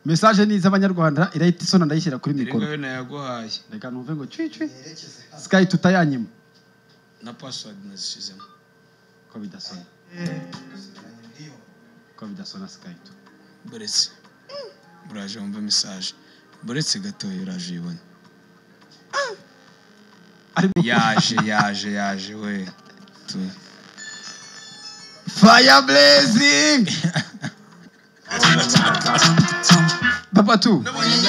message ni z'abanyarwanda irahita isona ndayishyira kuri mikoro rero nayaguhaye reka numve ngo cwi Sky tutayanyima na password nazishizemo ko bidasona Sky tu buretse uraje wumva message buretse gato uraje ibona yaje we tu fire blazing Papa tu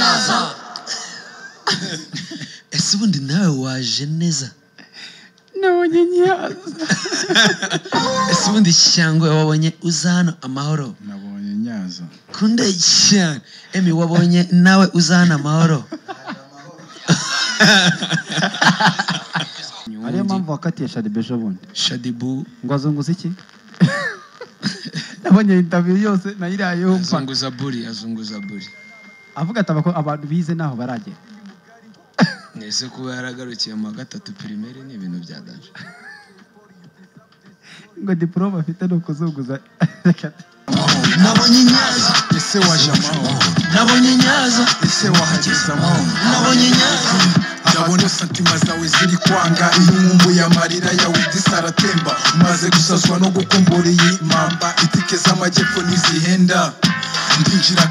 ese ubundi nawe waje neza nabonye nyaza ese ubundi cyangwa wabonye uza hano amahoro nabonye nyaza kunde cyane emi wabonye nawe uza hano amahoro ariyo mpamvu wakatiye Shadibu ejo bundi Shadibu ngo azunguza iki nabonye interview yose nayirayeho mpa azunguza buri avuga ati abantu bize naho baragera nese kuba yaragarukiye mu gatatu primaire ni ibintu byadanje ngo diploma afite no kuzunguza nabonye nyaza ese waje amahoro nabonye nyaza ese wahageze amahoro nabonye nyaza ndabona santima zawe ziri kwanga iyo nkumbuye amarira yawe disaratemba umaze gusazwa no gukumbura iyi mamba itike z'amajyepfo n'izihenda ndinjira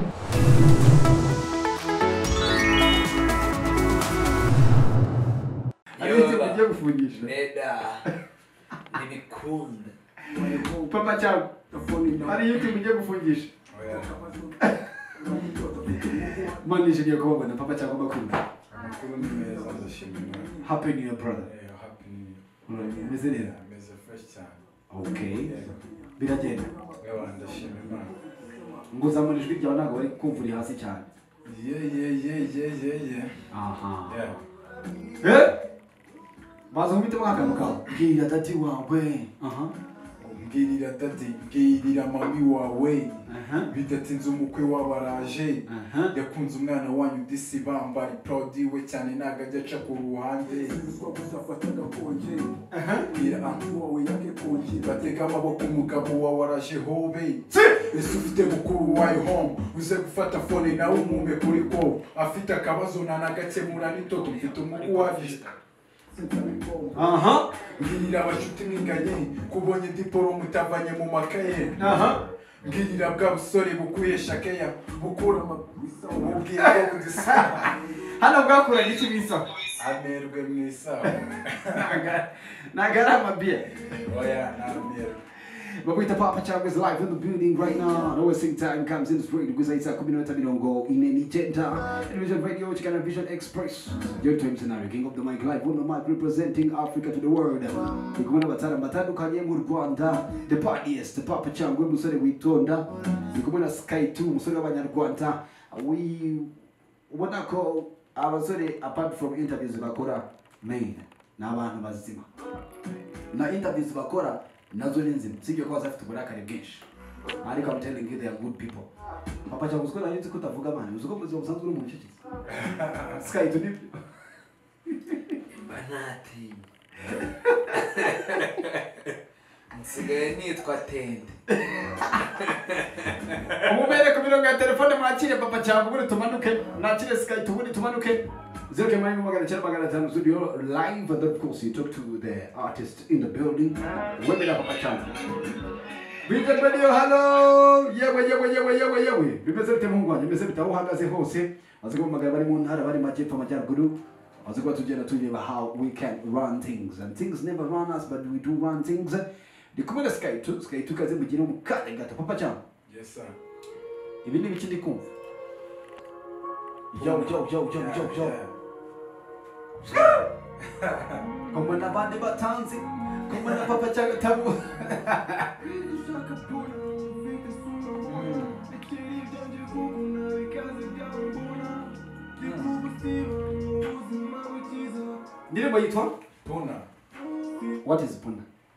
Ujye gufungisha Neda nibikunda Papa cyangwa hari YouTube ujye gufungisha Mani je kubona papa cyangwa bakunda amakuru ni meza ndashimira Happy New Year brother happy new year meze neza meze fresh cyane okay biragenda yawa ndashimira Imana ngo zamura ijwi ryawe ntabwo bari kumvuri hasi cyane aha baza umite mwaka bwira dati wawe aha mbwirira dati mbwirira mami wawe bidatinze umukwe wabaraje yakunze umwana wanyu disi bambari proud we cyane nagajya aca ku ruhande uzafata gakonje bwira anti wawe yake konje bateka amaboko umugabo wawe araje hobe ese ufite mukuru wawe home uze gufata phone nawe umume kuri ko afite akabazo nanagakemura nitoto mfite umugu waje aha mbwirira abashuti mwiganye kubonye diploma mutavanye mu makaye mbwirira bwa busore bukuye shakeya bukura amabisa ububwira ko budisa hano bwakura n'iki bisa amerwe mwisa nagarama bia oya namerwe Bakwita Papa Cyangwa is live in the building right now. No wasting time comes in straight because it's a community mirongo ine gender. Television Radio Chikana Vision Express. Your time scenario king of the mic live on the mic representing Africa to the world. Ikumana batara batandukanye mu Rwanda. The partyist, the Papa Cyangwa musore witonda. Ikumana Sky 2 musore w'abanyarwanda. We ubona ko abasore apart from interviews bakora main n'abantu bazima. Na interviews bakora nazo ninzima sibyo ko bazafite uburakari bwinshi ariko I'm telling you they are good people Papa cyangwa usko nari nzi ko utavuga abana uzuko muzi ubusanzwe uri mu cyo Sky to nibyo banati nsigaye nitwa Tende umubere ku mirongo ya telefone mwakire Papa cyangwa buri tumanuke nakire Sky tubuni tumanuke 0 studio live and of course you talk to the artist in the building women up Papa cyangwa Vision Radio hello yewe bimeze bite mu Rwanda bimeze bite aho uhagaze hose aziko magara bari mu ntara bari majyepfo amajyaruguru aziko tugenda tureba how we can run things and things never run us but we do run things ndikumwe na Sky tukaze mugire mu kare gato Papa cyangwa yes sir ibi ni biki ndikumva yo Como na bande batanzi como na Papa cyangwa tabu Ndirimbo yitwa Puna What is Puna?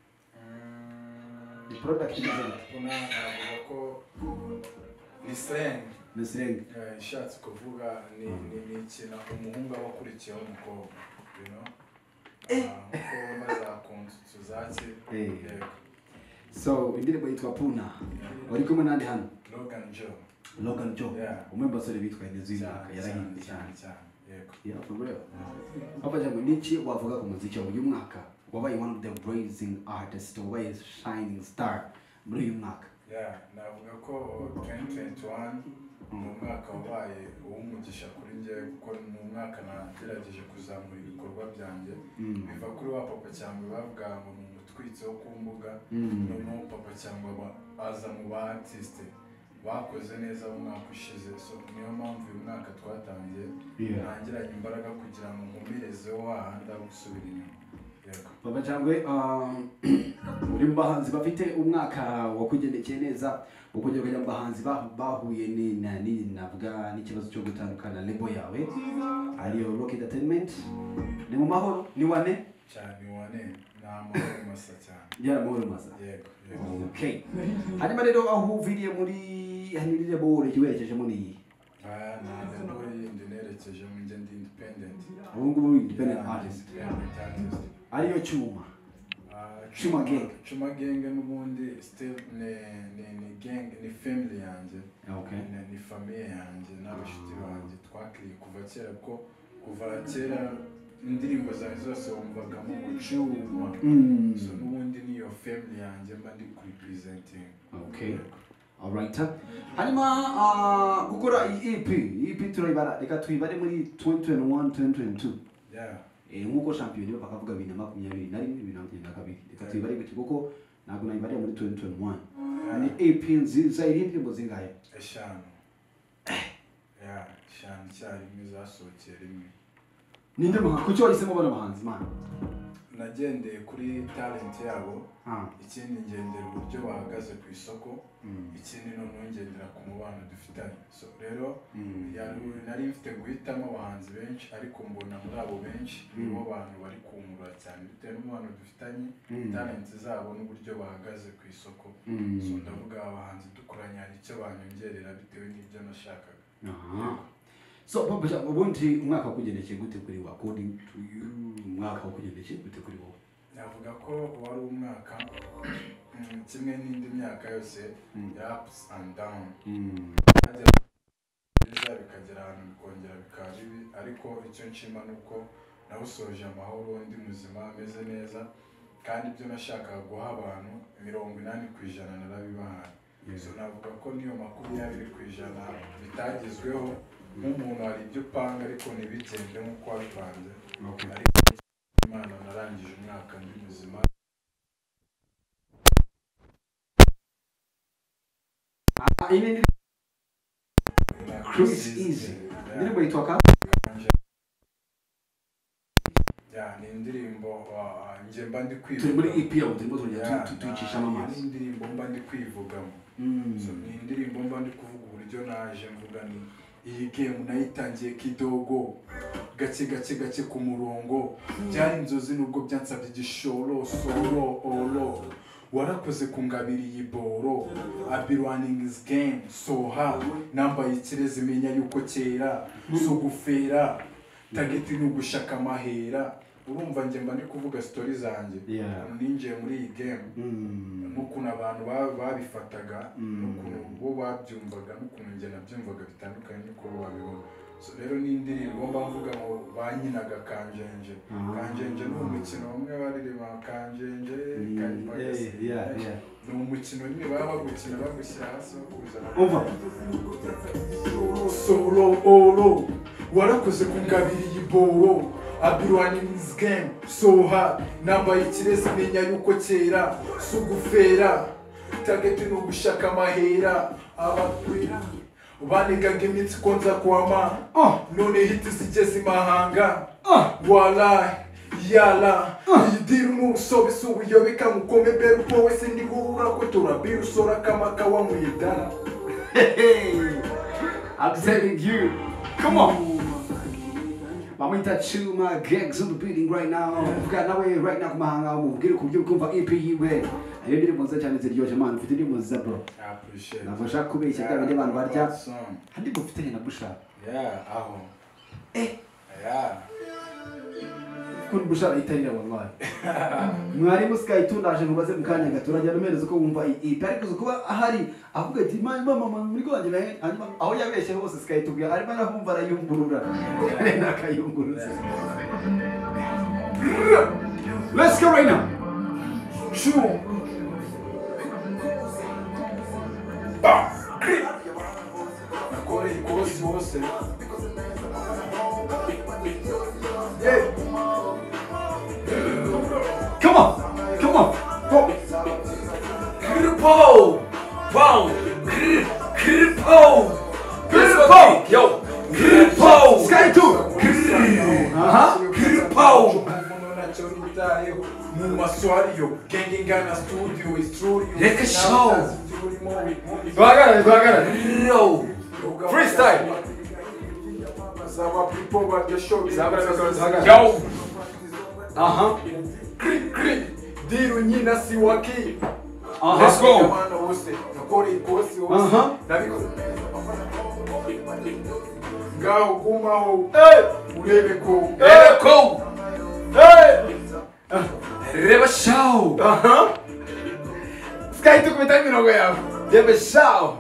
The product is Puna ko ni slang Nisirenge ishatse kuvuga ni ikintu umuhungu aba akurikiyeho umukobwa you know ko bazakunze zake so indirimbo yitwa Puna wari kumwe nandi hano Logan Joe Logan Joe umemba sore bitwaye neza imyaka yarahinde cyane yego yeah for real papa jambo niki wavuga ku muziki uyu mwaka wabaye one of the blazing artists wabaye shining star muri uyu mwaka navuga ko 2021 ni umwaka wabaye uw'umugisha kuri njye kuko ni umwaka nagerageje kuzamura ibikorwa byanjye biva kuri wa papa cyangwa bavuga ngo ni umutwitsi wo ku mbuga noneho papa cyangwa aza mu ba artiste bakoze neza mu mwaka ushize so niyo mpamvu uyu mwaka twatangiye nangiranye imbaraga kugira ngo nkomerezeho hahandi aho gusubira inyuma Papa Cyangwe muri bahanzi bafite umwaka wakugendekeye neza ukongera kujya mu bahanzi bahuye navuga n'ikibazo cyo gutandukana label yawe ariyo Rock Entertainment ni mu mahoro ni wane cyane wane na mahoro masa cyane mahoro masa yego okay hanyuma rero aho uviriye muri hanirire bore kiwerekejemo ni na yindi nerekeje mu ngende independent ubu ngubu independent artist ariyo Chuma gang n'ubundi still ni gang ni family yanjye ni famille yanjye n'abashuti banjye twakiriye kuva kera ko kuva kera indirimbo zanjye zose wumvagamo Chuma so n'ubundi niyo family yanjye mba ndi representing alright hanyuma gukora EP turayibara reka tuyibare muri 2021 2022 nkuko champion niba bakavuga 2020 na 2022 reka tuyibare kuko ntabwo nayibarira muri 2021 ni EP nziza irindi muzingaye eshanu eshanu cyari mwizasohokera rimwe ninde muhanzi kuki wahisemo bano bahanzi man nagendeye kuri talent yabo ikindi ngendera uburyo bahagaze ku isoko ikindi noneho ngendera ku mubano dufitanye so rero nari mfite guhitamo abahanzi benshi ariko mbona muri abo benshi nibo bantu bari kumura cyane bitewe n'umubano dufitanye talent zabo n'uburyo bahagaze ku isoko so ndavuga abahanzi dukoranye hari icyo banyongerera bitewe n'ibyo nashakaga so Papa ubundi umwaka wakugendekeye gute kuri wa according to you umwaka wakugendekeye gute kuri wowe navuga ko wari umwaka kimwe n'indi myaka yose ya ups and down bikagera ahantu bikongera bikaba bibi ariko icyo nshima ni uko nawusoje amahoro ndi muzima ameze neza kandi ibyo nashakaga guha abantu 80% narabibahaye so navuga ko niyo 20% bitagezweho nk'umuntu hari ibyo upanga ariko ntibigende nk'uko wabipanze ariko Imana narangije umwaka ndi muzima Chris Easy indirimbo yitwa ni indirimbo njye mba ndi kwivuga turi muri EP yawe turimo tuyicishamo amazi ni indirimbo mba ndi kwivugamo so ni indirimbo mba ndi kuvuga uburyo naje mvuga ni iyi game nayitangiye kidogo gake ku murongo byari inzozi nubwo byansabye igishoro solo olo warakoze kungabira iyi boro I've been running this game so hard nambaye ikirezi menya yuko kera so gufera target ni ugushaka amahera urumva njye mba ndi kuvuga story zanjye ninjiye muri iyi game n'ukuntu abantu babifataga n'ukuntu bo babyumvaga n'ukuntu njye nabyumvaga bitandukanye n'uko babibona so rero ni indirimbo mba mvuga ngo banyinaga kanjenje ni umukino umwe baririmba kanjenje ni umukino nyine baba bagukina bagushyira hasi bakuzana solo olo warakoze kungabira iyi boro I've been running this game so hard nambaye ikirezi menya yuko kera so gufera target ni ugushaka amahera abakwira banigaga iminsi ko nza kwama none hiti zigeze imahanga wallahi yala yidiru n'urusobisi ubuyobeka mukome mbere uko wese ndigura ko turabira usora kamaka wa mwidana I'm telling you come on Mamita Chuma Gags on the building right now. We've got nawe right now kumahanga umubwire kubyo kumva EP yiwe. Ayo ndirimbo nza cyane ziryoje man ufite indirimbo nziza bro. Appreciate. Nafasha kubeshya kandi abantu barya. Handi mufite na busha. Aho. Yeah. kun bushara itarira wallahi mwarimu Sky tundaje mubaze mukanya gaturajya numerezo ko wumva ipariko kuba ahari avuga ati mama muri kwanje nahe aho yabeshe hose Sky tubya arimo arahumva arayungurura nakayunguruza. Let's go right now. Sure. Nakore ikosi hose. Come on. Go. Kripo! Wow! Kripo! Yo! Kripo! Sky 2. Kripo! Mumaswario, Gengingana Studio, Studio. Reka show! Bagara. Yo! Freestyle! Zaba people at the show. Yo! Diru nyina siwaki. Let's go! Nakore ikosi hose. Ngaho kumaho. Urebe ko. Reba show! Sky tukubita mirongo yawe. Debe show.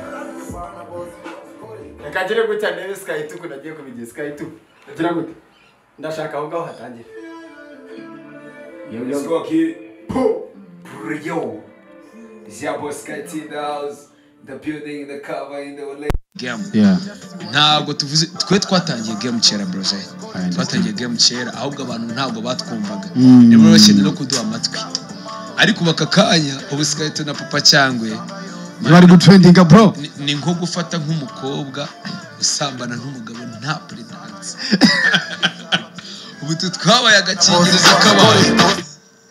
Nakagire gutya nebe Sky tuku nagiye kubigira Sky tu. Gira gute? Ndashaka aho gaho hatangira. Let's go, kid. Yo! It's your boy Sky T-Dolls, the building, the cover, in the game. Yeah. Ntabwo tuvuze twe twatangiye game kera broze. Twatangiye game kera ahubwo abantu ntabwo batwumvaga. Nibo bakeneye no kuduha amatwi. Ariko bakakanya ubu Sky na Papa Cyangwe bari gutrendinga bro. Ni nko gufata nk'umukobwa usambana n'umugabo nta pretense. Ubu twabaye agakingirizo k'abantu.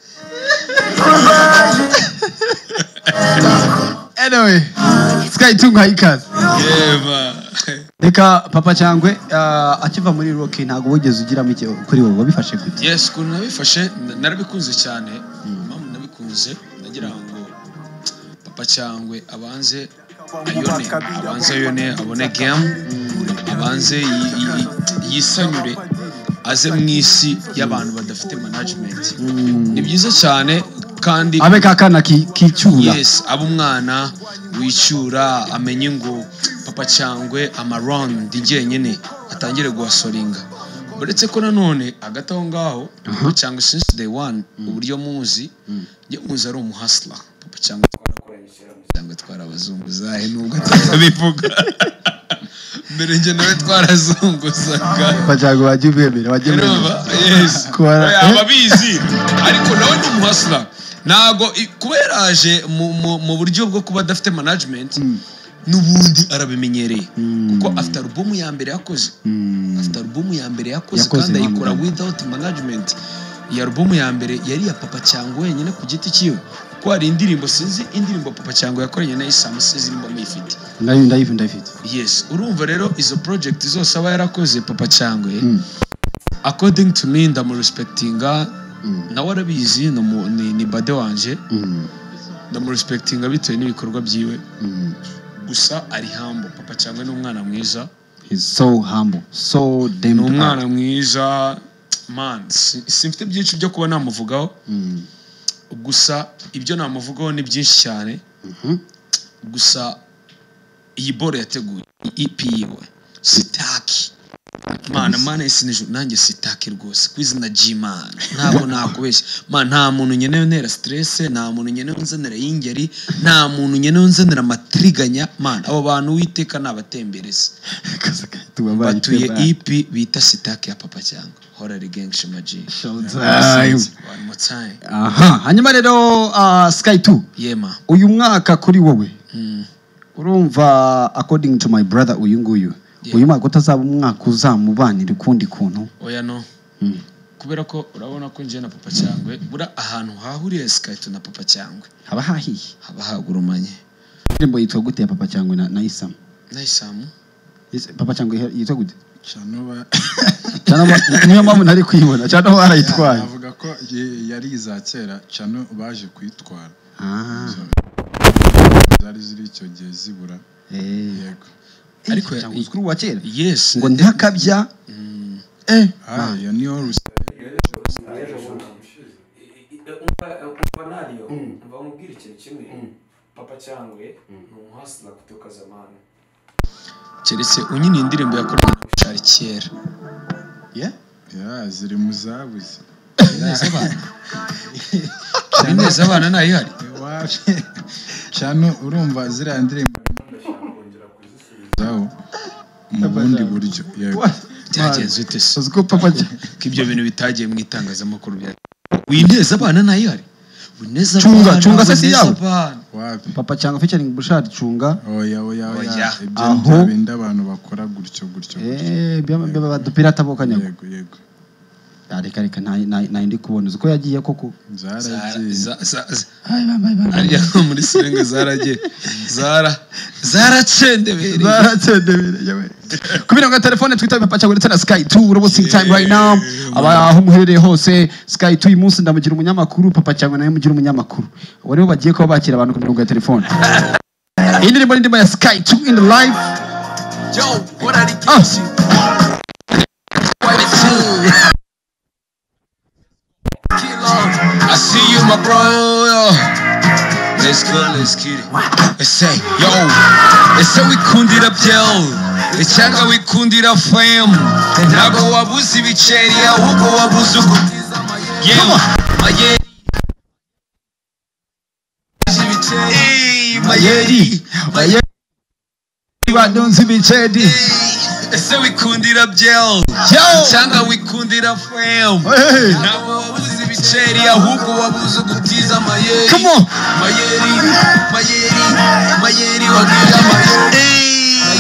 Anyway, Sky tunga ikaze. Yeba. Reka Papa Cyangwe akiva muri rock ntago wigeze ugira mike kuri wowe wabifashe gute? Yes, ko nabifashe narabikunze cyane. Mama nabikunze nagira ngo Papa Cyangwe abanze ayone abone game abanze yisanyure aze mwisi y'abantu badafite management. Ni byiza cyane kandi abe kakana kicyura. Yes, abo umwana wicyura amenye ngo Papa Cyangwe amaround njyenyene atangire guhasoringa. Buretse ko nanone agataho ngaho Papa Cyangwe since day one uburyo muzi njye muzi ari umuhasla. Papa Cyangwe twarakoranye twarabazunguzahe nubwo tutabivuga. Mbere njye nawe twarazunguzaga. Papa Cyangwe wajyubemera wajyemera. Yes. Ababizi ariko nawe ni umuhasla. Nago kuberaje mu buryo bwo kuba adafite management nubundi arabimenyereye kuko after album ya mbere yakoze kandi ayikora without management. Ya album ya mbere yari ya Papa Cyangwe wenyine ku giti cyiwe kuko hari indirimbo sinzi indirimbo Papa Cyangwe yakoranye na Isam Sezirimbo muyifite. Ndayifite. Yes, urumva rero izo project zose aba yarakoze Papa Cyangwe according to me ndamurespectinga. Nawe arabizi ni bade wanje ndamurespectinga bitewe n'ibikorwa byiwe gusa ari humble. Papa Cyangwe ni umwana mwiza. He's so humble, so damn umwana mwiza man. Simfite byinshi byo kuba namuvugaho gusa ibyo namuvugaho ni byinshi cyane. Gusa iyi bore yateguye EP yiwe sitaki mana isi nanjye sitaki rwose kwizina G-Man ntabwo nakubeshya man. Nta muntu nyeneye ntera stress, nta muntu nyeneye unzanira y'ingeri, nta muntu nyeneye unzanira matriganya man. Abo bantu witeka nabatembereza batuye EP bita sitaki ya Papa Cyangwe. Hora Gang Shima G. One more time. Hanyuma rero Sky 2 yema uyu mwaka kuri wowe urumva according to my brother uyu nguyu uyu mwaka utazaba umwaka uzamubanira ukundi kuntu. Oya no. Kubera ko urabona ko nje na Papa Cyangwe bura ahantu hahuriye Sky na Papa Cyangwe haba hahiye haba hagurumanye. Indirimbo yitwa gute ya Papa Cyangwe na Isam? Papa Cyangwe yitwa gute? Cyano niyo mpamvu ntari kuyibona. Cyano barayitwaye. Avuga ko yari izakera cyano baje kwitwara. Zari ziri icyo gihe zibura. Yego. Ariko uzkuru wa kera. Yes. Ngo ntakabya. Yo niyo ikintu kimwe Papa Cyangwe ni umuhasla kutoka zamani keretse unyine indirimbo yakoranye na Bushari kera ziri mu zabuze neza abana nayihari cyane urumva ziriya ndirimbo ndashaka mu bundi buryo byagenze ute se ko papa ibyo bintu bitagiye mu itangazamakuru bya wineza abana nayihari wineza chunga sasa yao wapi papa cyangwa featuring Bushari chunga oya ibyo binda abantu bakora gutyo byaba badupirata bokanya yego reka ndi kubona uko yagiye koko ariya muri Serenge zaracendebere kubira ngo telefone twita Papa Cyangwe ndetse na Sky 2 robo sing time right now aho muherereye hose Sky 2 umunsi ndamugira umunyamakuru Papa Cyangwe naye mugira umunyamakuru wari bagiye ko bakira abantu ku mirongo ya telefone indirimbo ya Sky 2 in the live what are the I see you, my bro. Let's go, let's get it. Let's say, yo. Let's say we kundira byel. Icyanga we kundira fam. Ntabwo wabuze ibiceri ahubwo wabuze ukutiza yewe. Mayeri. Badonzi bicedi. Ese wikundira byel. Icyanga wikundira fam. Ntabwo wabuze ibiceri ahubwo wabuze gutiza mayeri. Come on. Mayeri wagira mayeri.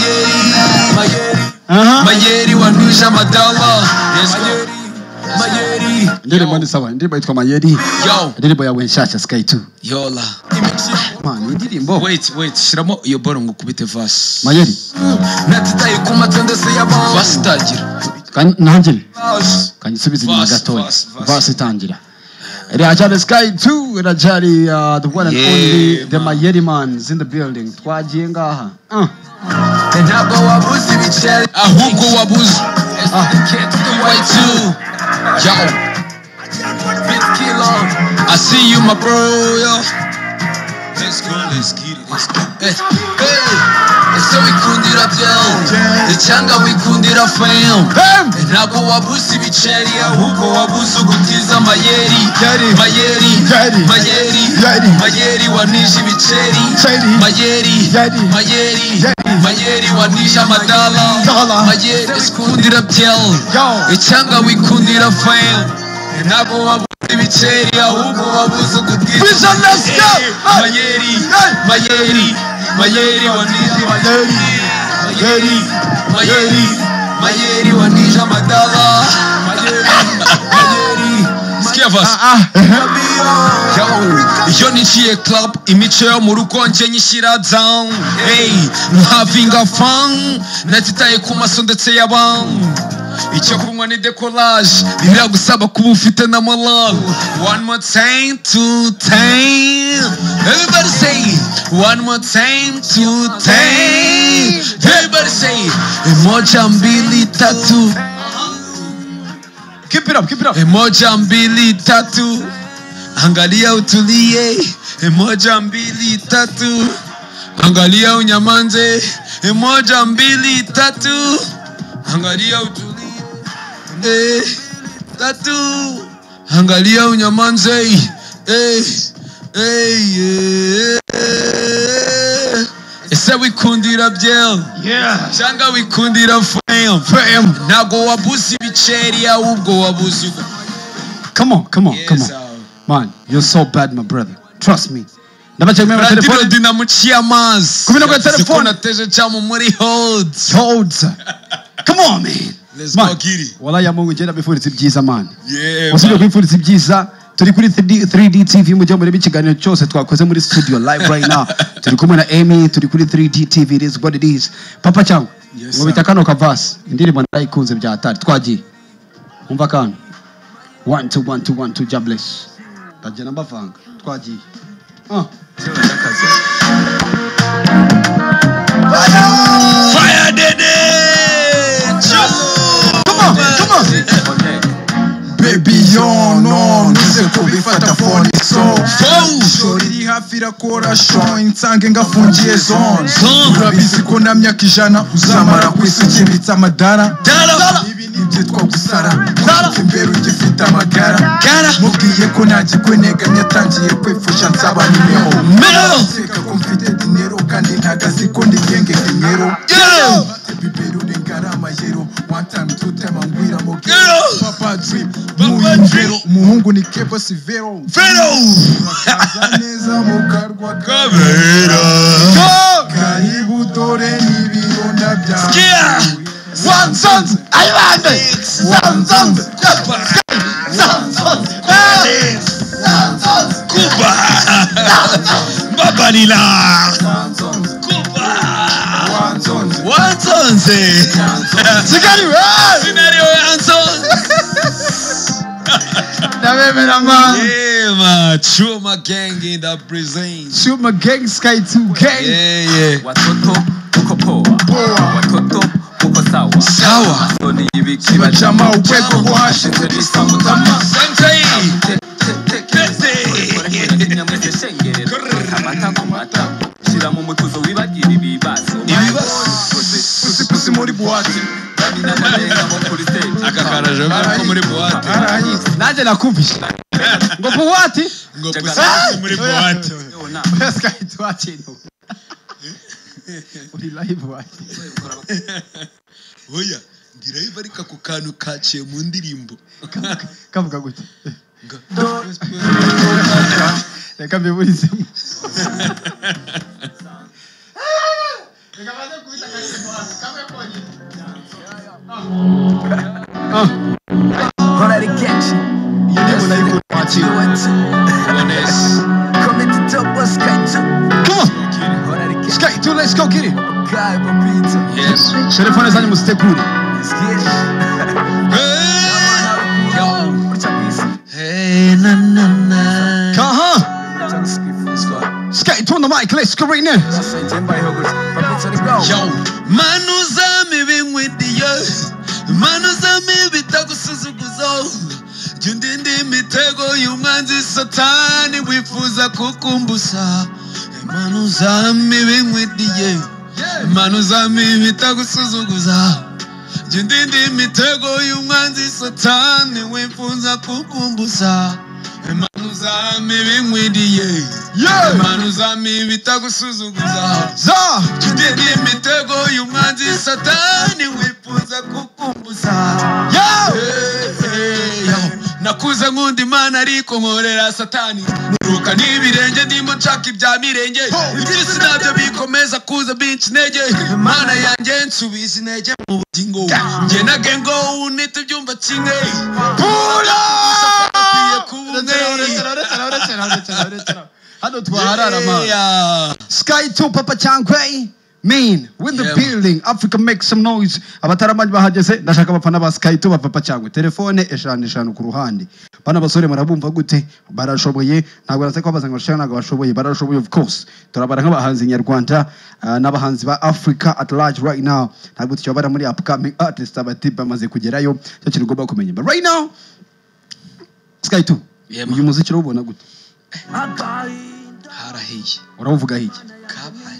Mayeri wanusha madala. Mayeri. Ndirimbo ni sawa, ndirimbo yitwa Mayeri. Yo. Ndirimbo ya Wenshasha Sky 2. Yola. Man, ndirimbo. Wait, shiramo iyo boro ngukubite verse. Mayeri. Natitaye ku matendese y'abantu. Verse tagira. Nanjye. Kanyisubiza inyuma gatoya. Verse tangira. Rajali Sky 2, Rajali the one and only the Mayeri mans in the building. Twagiye ngaha. Ntabwo wabuze ibiceri ahubwo wabuze. Yo, big kilo. I see you, my bro. Yo. Let's go, let's get it. Let's go. Hey. Ese wikundira byel. Icyanga wikundira fam. Ntabwo wabuze ibiceri ahubwo wabuze ugutiza mayeri. Mayeri wanisha ibiceri. Mayeri wanisha madala. Mayeri iskundira byel. Icyanga wikundira fam. Ntabwo wabuze ibiceri ahubwo wabuze ugutiza Mayeri wanisha Mayeri wanisha madala. Sikia verse. Yo niciye club imico yo mu rugo nje nyishyira down. Hey, having a fun. Natitaye ku maso ndetse y'abantu. Icyo kunywa ni decollage biragusaba kuba ufite na moral. One more time, two time. Everybody say one more time, two time. Everybody say moja mbili tatu. Keep it up. Moja mbili tatu. Angalia utulie. Moja mbili tatu. Angalia unyamanze. Moja mbili tatu. Angalia utulie. Tatu. Angalia unyamanze. Ese wikundira byel. Cyanga wikundira fam. Ntabwo wabuze ibiceri ahubwo wabuze. Come on. Man, you're so bad, my brother. Trust me. Ndabachemera telefone dinamuchia maz. Kumina kwa telefone nateje chamo muri holds. Come on, man. Let's go Kiri. Wala ya Mungu jenda bifuriza ibyiza man. Yeah. Usibye kwifuriza ibyiza. Turi kuri 3D TV mu gihe muri bikiganiro cyose twakoze muri studio live right now. Turi kumwe na Amy, turi kuri 3D TV, it is what it is. Papa Cyangwe. Ngo bitakano kavasi. Indirimbo ndayikunze bya atari. Twagiye. Umva kana. 1 2 1 2 1 2 jobless. Tajena mbavanga. Twagiye. Fire Dede. Come on. Baby, yo, no, nise kubifata phone so. Shoriri hafi rakora show insange ngafungiye zone urabizi ko na myaka ijana uzamara kwisukibitsa amadara ibi nibyitwa gusara imbere ugifite amagara mubwiye ko nagikweneganya atangiye kwifusha nsaba nimero seka ko mfite dinero kandi ntagazi ko ndigenge dinero bibero n'ingarama yero one time two time angwira mogero papa drip muyimbero umuhungu ni Kebo Sivero neza mukarwa kabera karibu dore n'ibironda bya one sons ayibande one sons Kuba Babalila Wansonze Scenario Wansonze man, Chuma gang in the presence. Chuma gang, Sky 2 gang. Yeah. Watoto uko poa. Watoto uko sawa. Sawa. Soni hivi kiba chama ukweko washi Terisa mutama. Sensei. Amata kumata. Shira mu mutuzo wibagira ibibazo. Pusi muri buwati. Akakaraje ko muri buwate. Naje nakumvisha. Ngo buwati? Ngo pusi muri buwate. Sky tuache no. Uri live wati. Oya, ndi live ariko ku kantu kaciye mu ndirimbo. Kavuga gute? Reka mbiburize. Hora de catch. You never know you watch it. Come into top of Sky 2. Come on. Hora de catch. Sky 2, let's go get it. Kai papita. Yes. Telefone zanyu muzitegure. Let's get it. Hey na na na. Kaha. Sky 2 on the mic, let's go right now. Yo, manuzami bingwidiyo. Manuzami bitagusuzuguzo. Jundindi mitego y'umwanzi satani wifuza kukumbusa. Manuzami bingwidiye. Manuzami bitagusuzuguza. Jundindi mitego y'umwanzi satani wifuza kukumbusa. Manuzami bingwidiye. Manuzami bitagusuzuguza. Jundindi mitego y'umwanzi satani wifuza kukumbusa. Nakuze ngundi mana ariko nkorera satani nuruka n'ibirenge ndimo nshaka ibya mirenge ibyisi nabyo bikomeza kuza binci intege mana yanjye nsubiza intege mu bugingo njye na gengo unite byumva kimwe pula Hano twaharara man. Sky 2 Papa Changwe. Man, with the building, Africa make some noise. Abataramanyi bahageze ndashaka abafana ba Sky 2 Papa Changwe. Telefone eshanu ku ruhande. Bana basore marabumva gute? Barashoboye. Ntabwo naze ko bazanga bashaka ntabwo bashoboye. Barashoboye of course. Turabara nk'abahanzi nyarwanda n'abahanzi ba Africa at large right now. Ntabwo tucyabara muri upcoming artists abatipa bamaze kugerayo. Cyo kintu ugomba kumenya. But right now Sky 2. Uyu muziki urabona gute? Harahiye. Uravuga hiki? Kabaye.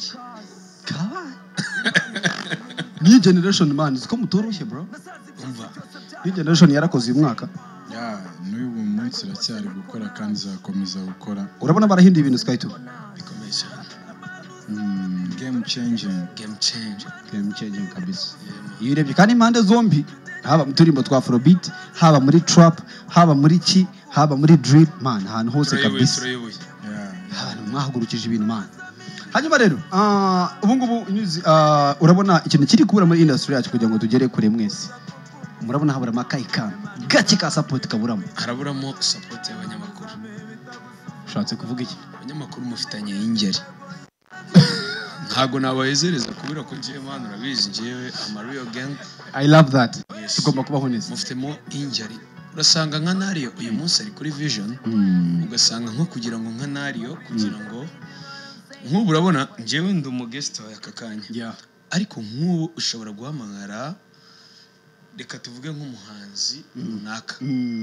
New generation man, ziko mutoroshye bro. Umva. New generation yarakoze uyu mwaka. n'uyu munsi iracyari gukora kandi izakomeza gukora. Urabona barahinduye ibintu Sky 2. Bikomeye cyane. Game changing kabisa. Iyo urebye kandi impande zombi haba mu turimbo twa Afrobeat, haba muri trap, haba muri ki, haba muri drill man, ahantu hose kabisa. Ahantu mwahagurukije ibintu man. Hanyuma rero ubu ngubu urabona ikintu kiri kubura muri industry yacu kugira ngo tugere kure mwese. Murabona habura makayika gake ka support kaburamo. Haraburamo support y'abanyamakuru. Ushatse kuvuga iki? Abanyamakuru mufitanye ingeri. Ntago nabayezereza kubira ko ngiye man urabizi ngiyewe Amario gang. I love that. Tugomba kubaho neza. Mufitemo ingeri. Urasanga nka Nario uyu munsi ari kuri Vision. Ugasanga nko kugira ngo nka Nario kugira ngo nk'ubu urabona ngewe ndi umugest wa yakakanya. Ariko nk'ubu ushobora guhamagara reka tuvuge nk'umuhanzi runaka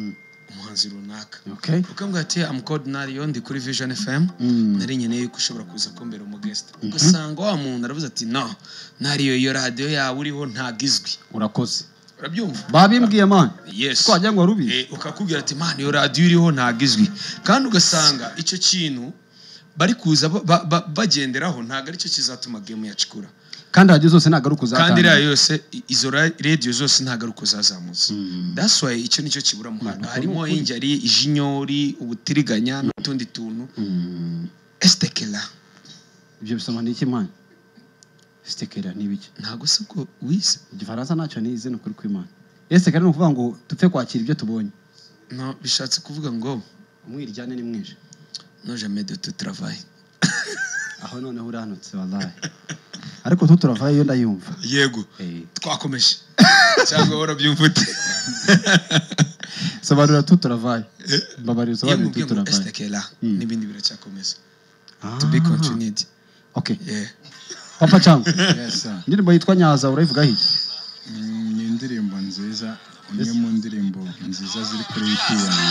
umuhanzi runaka Okay. ukambwira ati I'm called Nario ndi kuri Vision FM nari nkeneye ko ushobora kuza kumbera umugest ugasanga wa muntu aravuze ati no Nario iyo radio yawe uriho ntagizwi urakoze urabyumva babimbwiye man yes twajya ngo rubi ukakubwira ati man iyo radio iriho ntagizwi kandi ugasanga icyo kintu bari kuza bagenderaho ntago ari cyo kizatuma game yacikura kandi radio zose nagaruka uzatanga kandi rya yose izo radio zose ntagaruka zazamutse that's why icyo nicyo kibura mu hano harimo injari ijinyori ubutiriganya n'utundi tuntu estekela ibyo bisoma n'iki man estekela nibiki ntago se ko wise igifaransa ntacyo nize no kuri kwimana estekela ni ukuvuga ngo tupfe kwakira ibyo tubonye no bishatse kuvuga ngo umwiryane ni mwije no jamais de tout travail aho noneho uranutse wallahi ariko tu travail yo ndayumva yego twakomeje cyangwa warabyumva ute sobanura tu travail babarira sobanura tu travail estekela n'ibindi biracyakomeza to be continued okay yeah papa changu Yes sir. ndirimbo yitwa Nyaza urayivuga hiki Ni indirimbo nziza imwe mu ndirimbo nziza ziri kuri EP yanjye.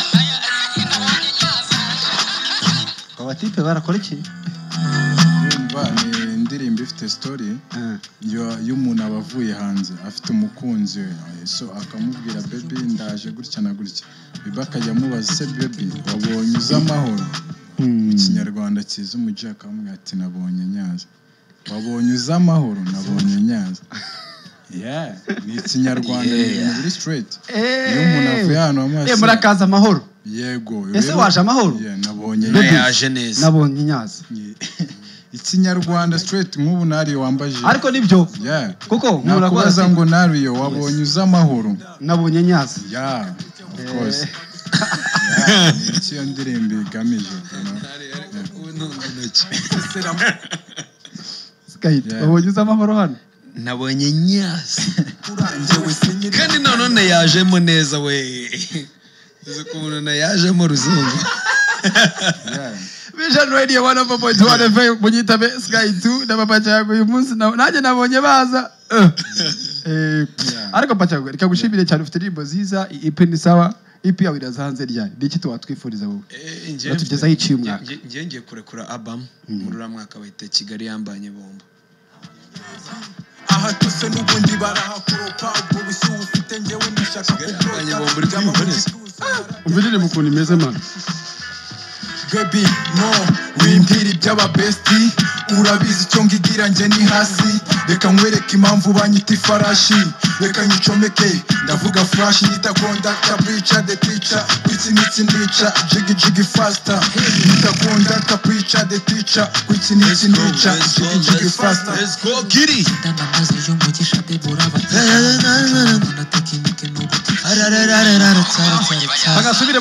abatipe barakora iki Urumva ni indirimbo ifite story y'umuntu abavuye hanze afite umukunzi we so akamubwira baby ndaje gutya na gutya biba akajya amubaza se baby wabonye uza amahoro mu kinyarwanda kiza umujyi akamubwira ati nabonye Nyaza wabonye uza amahoro nabonye Nyaza yeah ni ikinyarwanda ni very straight iyo umuntu avuye hano amaso murakaza amahoro yego ese waje amahoro nabonye yaje neza nabonye Nyaza ikinyarwanda straight nk'ubu Nario wambaje ariko nibyo yeah kuko nakubaza ngo Nario wabonye uza amahoro nabonye Nyaza yeah of course icyo ndirimbo igamije wabonye uza amahoro hano nabonye Nyaza kandi none yajemo neza we uzi ko umuntu yajemo ruzungu Vision Radio 104.1 FM munyitabe Sky 2 na papa cyangu uyu munsi nanjye nabonye baza ariko papa cyangu reka gushimire cyane ufite indirimbo ziza EP ni sawa EP yawe irazahanze ryari niki twatwifuriza wowe tugeza hiciye umwaka ngiye kurekura album muri ramwaka wahita Kigali yambanye bomba aha tuse n'ubundi barahakuropa ubwo bisi ufite ngewe ndashaka kubyumva umvire mukuni meze man baby no wimbwira iby'aba bestie urabizi icyo ngigira nge ni hasi reka nkwereke impamvu banyita ifarashi reka nyicomeke ndavuga flash nyita conductor preacher the teacher kwitsi ndica jiggy jiggy faster nyita conductor preacher the teacher kwitsi ndica jiggy jiggy faster let's go kitty agasubire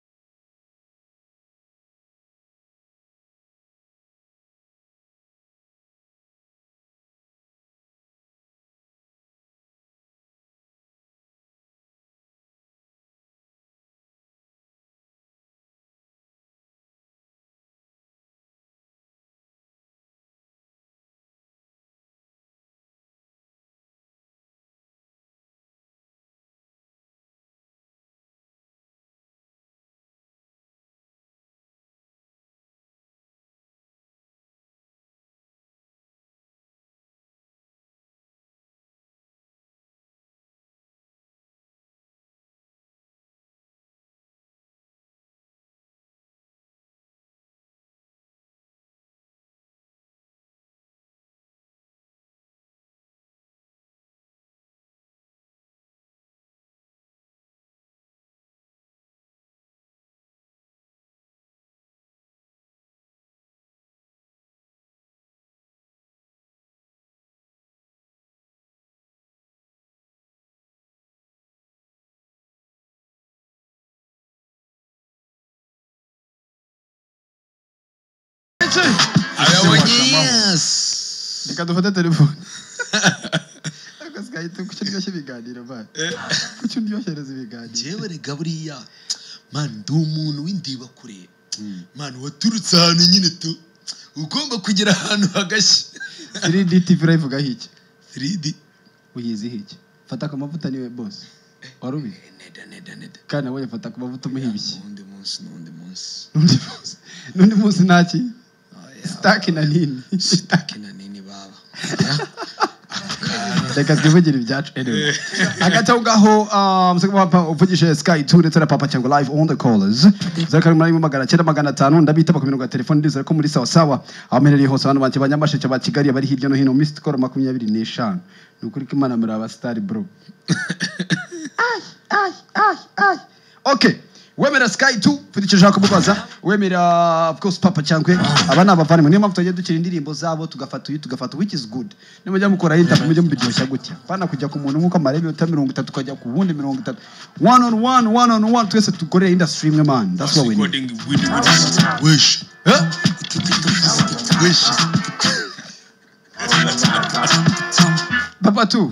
reka dufate telefone akasikaye kucyo ndyoshye ibiganiro man kucyo ndyohereza ibiganiro jewe rega buriya man ndi umuntu w'indiba kure man waturutse ahantu nyine tu ugomba kugira ahantu hagashye 3D TV live gahiki 3D uyizi hiki fata akamavuta niwe boss warubi neda kandi nabonye fata ku mavuta umuhibishye n'undi munsi ntaki staki na nini baba reka twivugire ibyacu anyway hagati aho ngaho uvugishe Sky 2 ndetse na Papa Cyangwa live on the callers zaka muri 900 ndabitaba ku mirongo ya telefone ndizera ko muri sawa amerereye hose abantu bantu banyamasheke ba Kigali bari hirya no hino Mr. Call 25 nukuri ko Imana muri aba star bro okay wemera Sky 2 fitiche jako mubaza wemera of course Papa Cyangwe abana abavane niyo mpamvu tujye dukira indirimbo zabo tugafata which is good nimujya mukora interview mujye mubiryoshya gutya pana kujya ku muntu nkuko amarebe 30 kujya ku wundi 30 one on one twese tukorera industry imwe man that's what we need wish Papa 2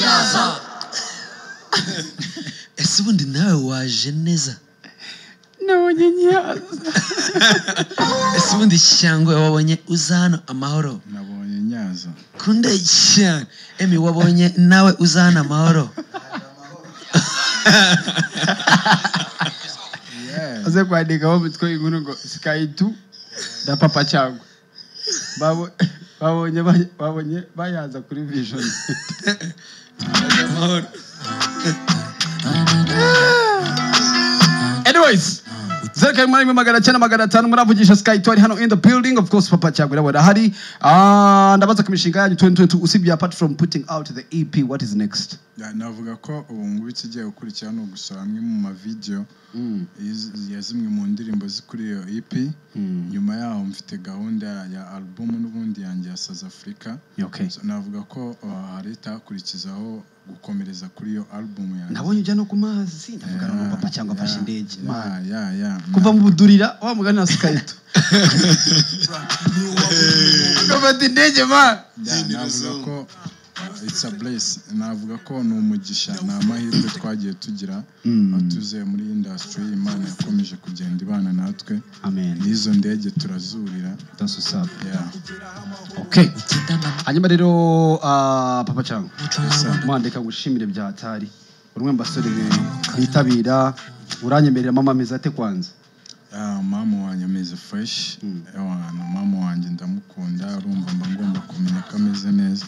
ese ubundi nawe waje neza nabonye nyaza ese ubundi Cyangwe wabonye uzano amahoro nabonye nyaza kunde cyane emi wabonye nawe uzana amahoro aze kwandika bo mitwe inkuru ngo Sky 2 da Papa Cyangwe babonye bayaza kuri vision amahoro anyways Zerka mwari magana cyane magana 5 muravugisha Sky 2 hano in the building of course Papa Cyangwe wera hari ndabaza kumishinga yanyu 2022 usibye apart from putting out the EP what is next navuga ko ubu ngubu ikigiye gukurikira no gusura amwe mu ma video yazimwe mu ndirimbo zikuri iyo EP nyuma yaho mfite gahunda ya album n'ubundi yanjye ya South Africa okay so navuga ko harita kurikizaho gukomereza kuri iyo album yanjye nabonye ujya no ku mazi ndavuga no Papa Cyangwe afashe indege kuva mu budurira wa mugani na Sky 2 kuva indege man navuga ko it's a bless navuga ko no umugisha na amahirwe twagiye tugira atuze muri industry Imana yakomeje kugenda ibana natwe amen nizo ndege turazurira that's what's up okay hanyuma rero Papa Cyangwe mwandeka gushimire bya hatari urumwe mbasore bitabira uranyemerera mama meza ate kwanza mama wanjye ameze fresh mama wanjye ndamukunda urumva mba ngomba kumenya ko ameze neza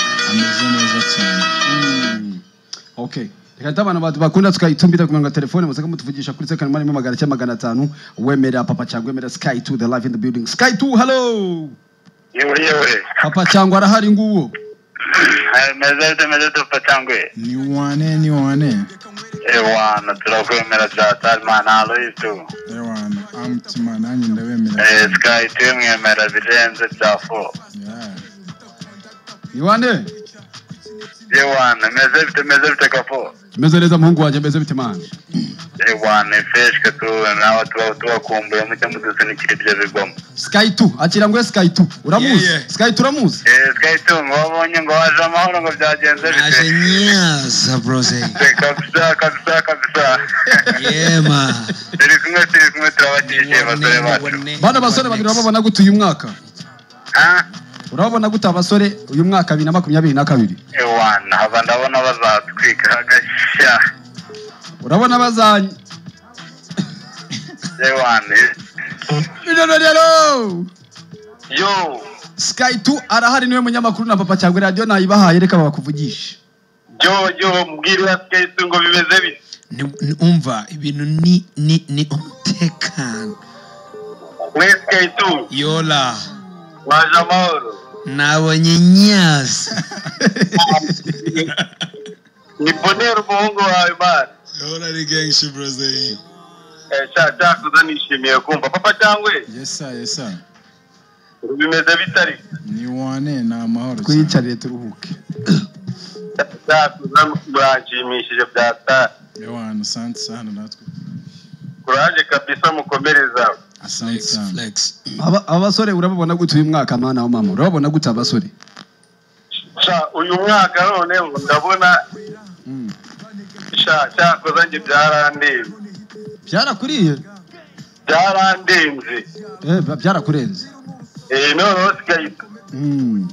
cyane okay reka tabana abantu bakunda tukayitumbira ku mirongo ya telefone musaka mutuvugisha kuri 7 wemera Papa Cyangwe wemera Sky 2 the live in the building Sky 2 hello yewe Papa Cyangwe arahari nguwo meze Papa Cyangwe ni wane ewana turakwemera cyane mana aloyitu ewana amtima nanjye ndabemera Sky 2 mwemera birenze byafo Iwane yewana meze bite kafo meze neza muhungu wanje meze bite man yewana feshka tu nawe tuwakumbuye mucyo mudusunikira ibyo bigoma Sky 2 akira ngo Sky 2 uramuzi Sky 2 uramuzi Sky 2 ngobonye ngo waje amahoro ngo byagenze bite aje nyaza brose kabisa yema turi kumwe turabakishije basore bacu bana basore babiri babona gutuye umwaka urabona gute abasore uyu mwaka 2022 ewana haba ndabona bazatwika hagashya urabona bazanye ewana yo Sky 2 arahari niwe munyamakuru na Papa Cyangwe radio nayibahaye reka bakuvugisha yo mbwira Sky 2 ngo bimeze bite umva ibintu ni umutekano Sky 2 yola waje amahoro nabonye nyaza ni bonero umuhungu wawe man yola ni gangster brother cyakuzanishimiye nishimiye kumva Papa Cyangwe yes sir bimeze bitari ni wane na amahoro kwicarire turuhuke cyakuzanishimishije byata ewana asante sana natwe kuraje kabisa mukomereza flex abasore urababona gute uyu mwaka mana wa mama urababona gute abasore uyu mwaka none ndabona cyakozanye byarandemze byarakuriye byarandemze byarakurenze noneho Sky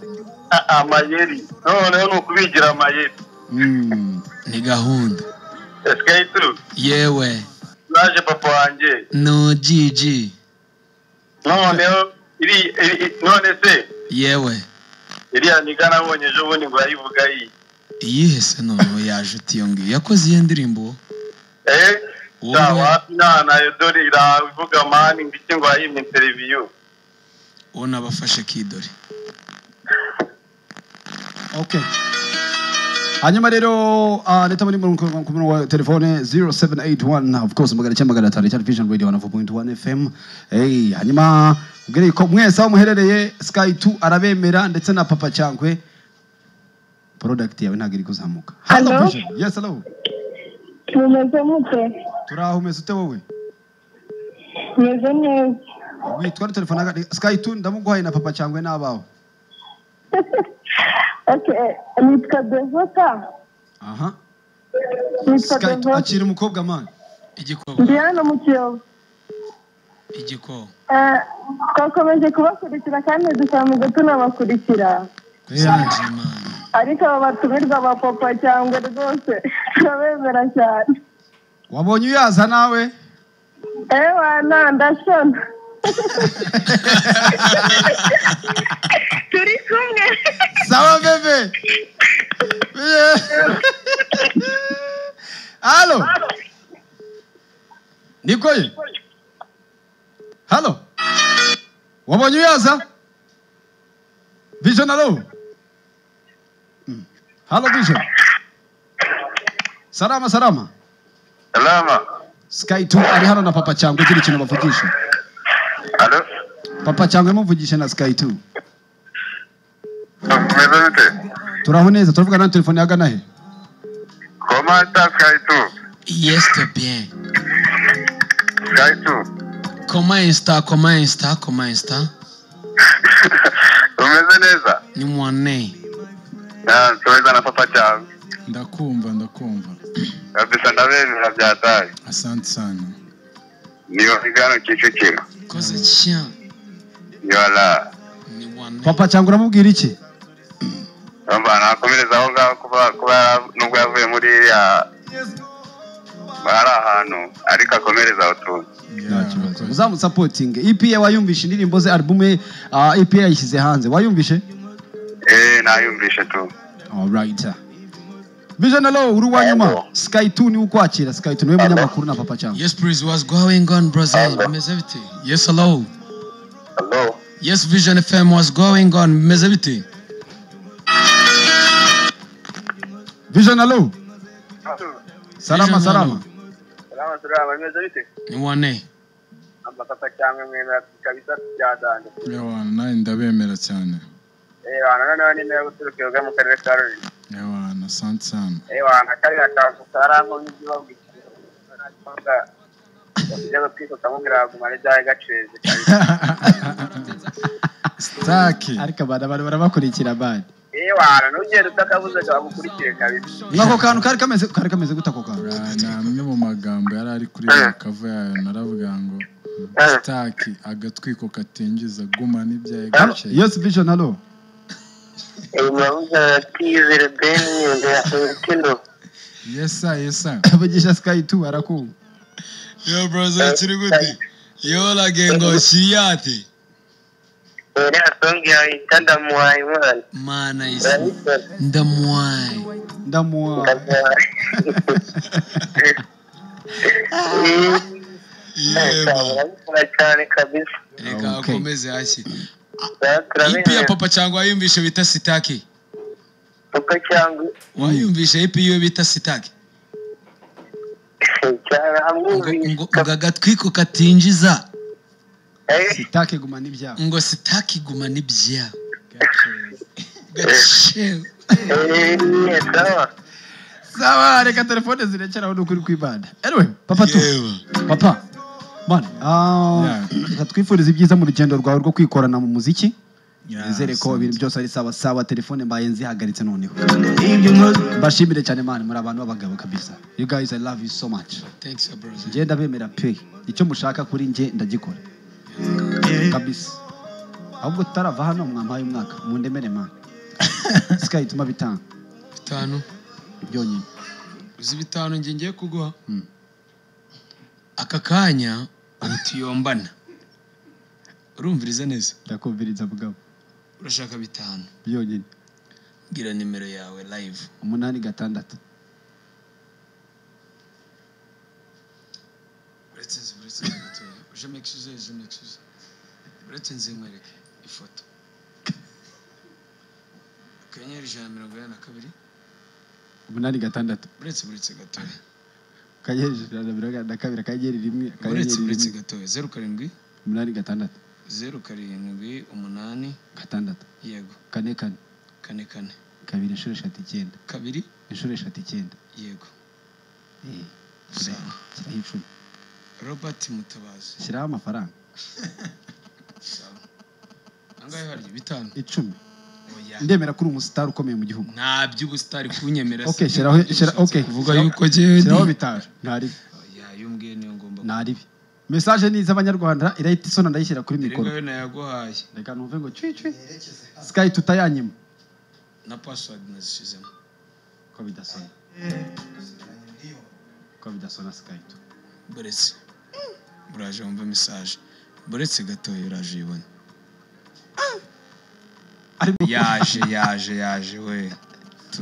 amayeri noneho ni ukubigira amayeri ni gahunda Skaitu. yewe Naje papa wanje. no Gigi None se. yewe Iriya nigana abonye ejo bundi ngo yayivuga yi. iyihe se noneho yaje utiyo ngiyo yakoze iyo ndirimbo Sawa na dore iravuga mani ngiki ngo yayimye interview. ubona bafashe kidori. Okay. Hanyuma rero leta muri mu wa telefone 0781 of course magana cyangwa magana 5 television radio 104.1 FM. Hanyuma ubwire ko mwese aho muherereye Sky 2 arabemera ndetse na Papa Cyangwe product yawe ntago iri kuzamuka. Hello. Yes, hello. Mumeze mute? Turaho umeze ute wowe? Meze neza. Witwa telefone Sky 2 ndamuguhaye na Papa Cyangwe n'abawe. Okay, nitwa Devota. Aha. Nitwa Sky 2 Devota. akiri umukobwa man. Igikobwa. Ndi hano mu Kiyovu. Igikobwa. Twakomeje kubakurikira kandi dukomeza tunabakurikira. Ariko aba batumirwa ba Papa cyangwa rwose turabemera cyane. Wabonye uyaza nawe? Wana ndashona. Turi kumwe. Sawa bebe. Allo. Nikoye. Hello. Wabonye uyaza? Vision allo. Hello Vision. Salama. Salama. Sky 2 ari hano na Papa Cyangwe kiri kintu bavugisha. Allo. Papa Cyangwe muvugisha na Sky 2. Meze bite? Turaho neza turavuga na telefone yagana he? Comment está Sky 2? Yes, très bien. Sky 2. Comment está? Umeze neza? Ni mwane. Tuweza na Papa Cyangwe. Ndakumva. Kabisa ndabemera byataye. Asante sana. Niyo igano Kicukiro. Koze chien. Yola. Ni mwane. Papa Cyangwe uramubwira iki? Amba nakomereza aho ngaho kuba nubwo yavuye muri ya bari ahantu ariko akomereza utuntu. Uzamusupporting. EP wayumvishe indirimbo ze album EP yashyize hanze. Wayumvishe? Nayumvishe tu. All right. Vision allo uri wanyuma. Sky 2 ni ukwakira. Sky 2 niwe munyamakuru na Papa Cyangwe. Yes, please. What's going on, Brazil? Mezebiti. Yes, hello. Hello. Yes, Vision FM. What's going on? Mezebiti. Vision allo. Salama. Salama meze bite? Ni mwane. Amba Papa Cyangwe mwemera kabisa byadande. Yawana nawe ndabemera cyane. Wana ni nawe uturukiye mu karere ka Rulindo. Yawana asante sana. Wana kari akazu karango n'ibyo babwikira. Bijya kwiko kamubwira gumare byaye gaceze kabisa. Staki. Ariko barabakurikira bad. Wana nugenda utakabuze kabukurikire kabisa. Ngako kantu kari kameze gutako kantu. Namwe mu magambo yari ari kuri kava yayo naravuga ngo Staki agatwiko katinjiza guma n'ibyaye gace. Yes Vision allo. Yes sir. Avugisha Sky 2 arakumva. Yo, Brazil, chiri gute. Yo, la gengo shiyati. Mana isi. Ndamuai. Reka akomeze hasi. Ipi ya Papa Cyangwe wayumvishe bita Sitaki? Papa Cyangwe wayumvishe ipi yo bita Sitaki? Ngo agatwiko katinjiza. Sitaki guma n'ibyaha. Ngo Sitaki guma n'ibyaha. Gache. Sawa reka telefone zirekera aho ukuri kwibanda. Anyway, Papa tu. Papa. Man, twifuriza ibyiza mu rugendo rwawe rwo kwikorana mu muziki. Nizere ko ibintu byose ari sawa telefone mbaye nzihagaritse noneho. Bashimire cyane man muri abantu b'abagabo kabisa. You guys I love you so much. Thanks brother. Nje ndabemera pe. Icyo mushaka kuri nje ndagikora. Kabisa. Ahubwo tarava hano mwampaye umwaka mu ndemere man. Sky tuma bitanga. Bitanu. Byonyine. uzi bitanu ngiye kuguha aka kanya utiyombana urumviriza neza ndakumviriza bugabo urashaka bitanu byonyine gira nimero yawe live 8 je m'excuse uretse nzimwereke ifoto kanyenyeri 142 8 uretse gatoya kanyenyeri 142 kanyenyeri rimwe uretse gatoya 07 8 07 8 6 yego 4 kabiri inshuro 9 kabiri inshuro 9 yego sawa Robert Mutabazi shyiraho amafaranga angahe hari bitanu 10 ndemera kuri umustar ukomeye mu gihugu nta by'ubustar kunyemera okay shiraho kuvuga yuko je shiraho bitaje ntari yumbwiye niyo ngomba ntari message ni z'abanyarwanda irahita isona ndayishyira kuri mikoro rega nayaguhaye reka numve ngo cwi Sky tutayanyima na password nazishizemo ko bidasona Sky tu buretse uraje wumva message buretse gatoya uraje ibona yaje we tu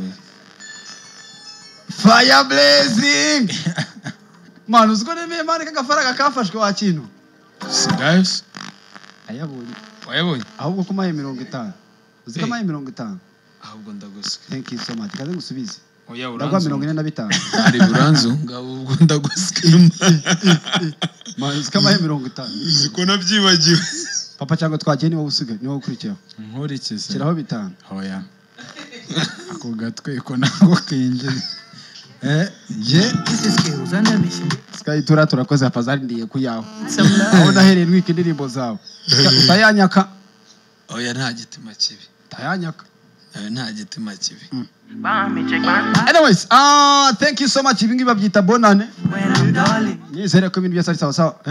fire blazing man uziko nemeye mane kagafaranga kafashwe wa kintu guys wayabonye ahubwo kumaye 50 uziko maye 50 ahubwo ndagusika thank you so much kaze ngusubize oya ndagwa 45 ari buranzo ngabwo ndagusika man uziko maye 50 uziko nabyibagiwe papa cyangwa twagiye niwo usigaye niwo ukurikiyeho nkurikize kiraho bitanu hoya ako gatwe ko nako kinje Sky turakoze apazari ndiye kuyaho aho nahereye wiki indirimbo zawe utayanyaka oya nta gitima kibi utayanyaka nta gitima kibi anyways thank you so much ibingi babyita bonane nizere ko ibintu byose ari sawa sawa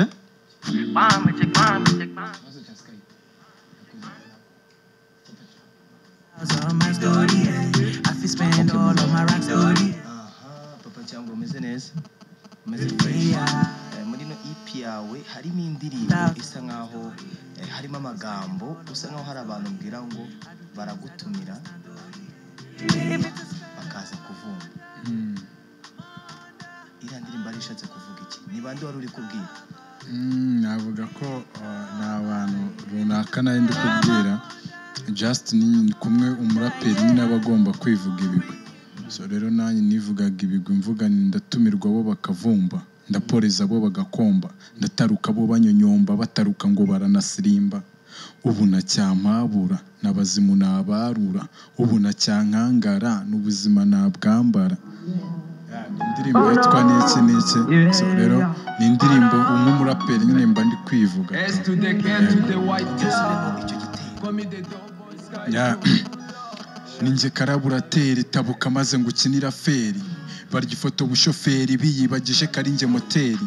papa cyangwa umeze neza umeze fresh muri no EP yawe harimo indirimbo isa nkaho harimo amagambo usa nkaho hari abantu mbwira ngo baragutumira bakaza kuvumba iriya ndirimbo arishatse kuvuga iki ni bande wari uri kubwira navuga ko ni abantu runaka nari ndi kubwira just ni kumwe umuraperi nyine aba agomba kwivuga ibigwi so rero nanjye nivugaga ibigwi mvuga ndatumirwa bo bakavumba ndaporeza bo bagakomba ndataruka bo banyonyomba bataruka ngo baranasirimba ubu nacyampabura nabazimu nabarura ubu nacyankangara n'ubuzima nabwambara indirimbo yitwa niki so rero ni indirimbo umuraperi nyine mba ndi kwivuga ninjye karaburateri tabuka maze ngo ukinira feri barya ifoto bushoferi biyibagije karinjye moteri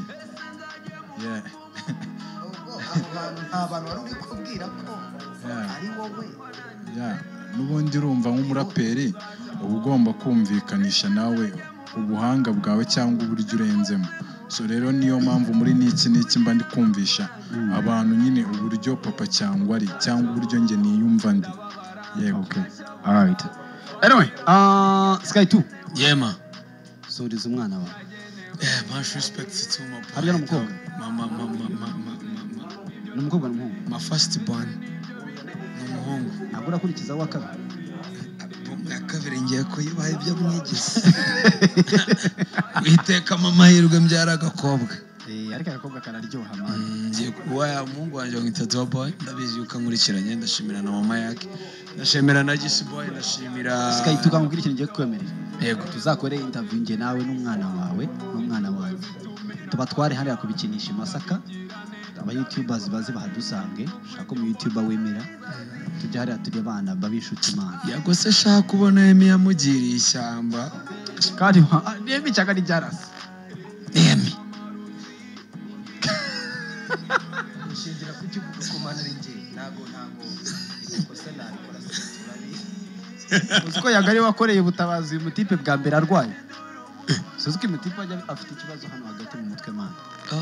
abantu wari uri kubwira ko ari wowe n'ubundi urumva nk'umuraperi uba ugomba kumvikanisha nawe ubuhanga bwawe cyangwa uburyo urenzemo so rero niyo mpamvu muri niki mba ndi kumvisha abantu nyine uburyo papa cyangwa ari cyangwa uburyo njye niyumva ndi yego okay alright anyway Sky 2 yema suriza umwana wawe much respect to my boy harya n'umukobwa mama n'umukobwa n'umuhungu my first born n'umuhungu ntabwo urakurikiza wa kabiri ya kabiri ngiye kuyibaha ibyo mwigize witekamo amahirwe mbyara agakobwa ariko agakobwa kararyoha man ngiye kuba umuhungu wanjye wamwita Toa Boy ndabizi yuko ankurikiranye ndashimira na mama yake ndashimira na Gisi Boy ndashimira Sky tukambwira ikintu ngiye kwemerera yego tuzakore interview nge nawe n'umwana wawe n'umwana wanjye tubatware hariya kubikinisha Masaka aba YouTubers bazi bahadusange shaka mu YouTuber wemera tujya hariya turi abana babishuti imana yago se shaka kubona Emi yamugiriye ishyamba kandi Emi cyaka ni jarasi Emi ushingira ku cyo kumana ringe nago kosa narikora uziko yagari wakoreye ubutabazi mutipe bwa mbere arwaye Suzuki Mutipa afite ikibazo hano hagati mu mutwe man.